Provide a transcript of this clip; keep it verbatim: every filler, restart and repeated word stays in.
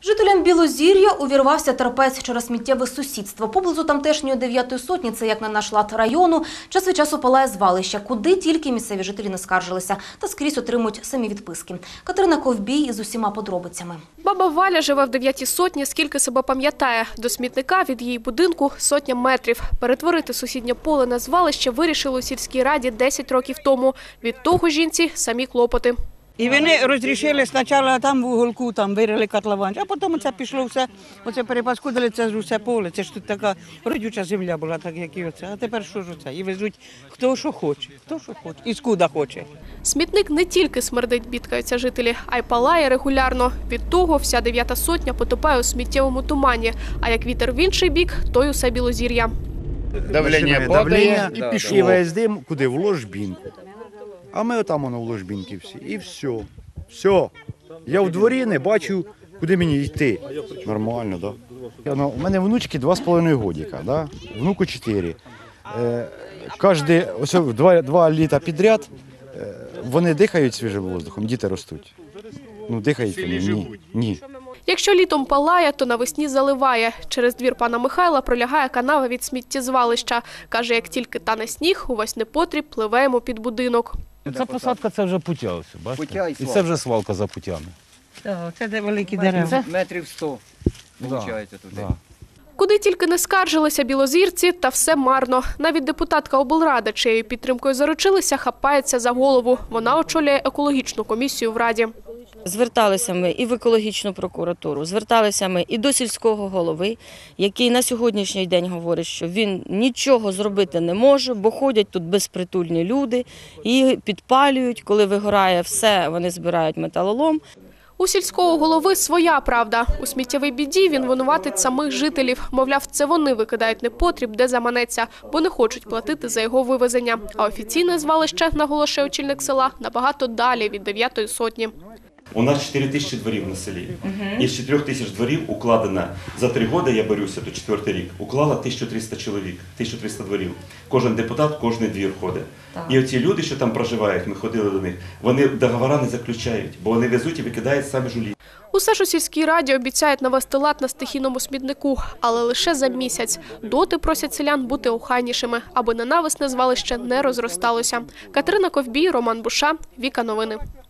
Жителям Білозір'я увірвався терпець через сміттєве сусідство. Поблизу тамтешньої дев'ятої сотні, це як на наш лад району, час від часу палає звалище, куди тільки місцеві жителі не скаржилися, та скрізь отримують самі відписки. Катерина Ковбій із усіма подробицями. Баба Валя живе в дев'ятій сотні, скільки себе пам'ятає. До смітника від її будинку сотня метрів. Перетворити сусіднє поле на звалище вирішили у сільській раді десять років тому. Від того жінці самі клопоти. І вони розрішили спочатку там в уголку, там вирили котлован, а потім це пішло все, оце перепаскудили це ж усе поле, це ж тут така родюча земля була, так як і оце, а тепер що ж оце? І везуть хто що хоче, хто що хоче, і скуда хоче. Смітник не тільки смердить, бідкаються жителі, а й палає регулярно. Від того вся дев'ята сотня потопає у сміттєвому тумані, а як вітер в інший бік, то й усе Білозір'я. Давлення падає і пішло. І весь дим куди? В ложбінку. А ми отам воно в ложбінки всі. І все. Все. Я в дворі не бачу, куди мені йти. Нормально, так? Да? Ну, у мене внучки два з половиною годика, да? Внуку чотири. Е, кожні ось два, два літа підряд е, вони дихають свіжим воздухом, діти ростуть. Ну, дихають вони? Ні. Ні. Якщо літом палає, то навесні заливає. Через двір пана Михайла пролягає канава від сміттєзвалища. Каже, як тільки тане сніг, увесь непотріб пливе йому під будинок. Ця посадка – це вже путя, ось, бачите? І це вже свалка за путями. Так, це де великі дерева. Метрів сто, виходить, туди. Да. Куди тільки не скаржилися білозірці, та все марно. Навіть депутатка облради, чиєю підтримкою заручилися, хапається за голову. Вона очолює екологічну комісію в раді. Зверталися ми і в екологічну прокуратуру, зверталися ми і до сільського голови, який на сьогоднішній день говорить, що він нічого зробити не може, бо ходять тут безпритульні люди і підпалюють, коли вигорає все, вони збирають металолом. У сільського голови своя правда. У сміттєвій біді він винуватить самих жителів. Мовляв, це вони викидають непотріб, де заманеться, бо не хочуть платити за його вивезення. А офіційне звалище, наголошує очільник села, набагато далі від дев'ятої сотні. У нас чотири тисячі дворів на селі. Uh-huh. Із чотирьох тисяч дворів укладено, за три роки, я борюся, то четвертий рік, уклало тисячу триста чоловік, тисячу триста дворів. Кожен депутат, кожен двір ходить. Так. І оці люди, що там проживають, ми ходили до них, вони договори не заключають, бо вони везуть і викидають самі жулі. Усе ж у сільській раді обіцяють навести лад на стихійному смітнику, але лише за місяць. Доти просять селян бути охайнішими, аби ненависне звалище не розросталося. Катерина Ковбій, Роман Буша, Віка Новини.